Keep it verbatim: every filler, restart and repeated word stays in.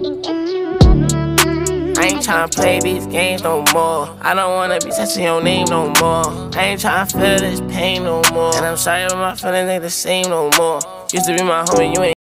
I ain't tryna play these games no more. I don't wanna be touching your name no more. I ain't tryna feel this pain no more. And I'm sorry, but my feelings ain't the same no more. Used to be my homie, you ain't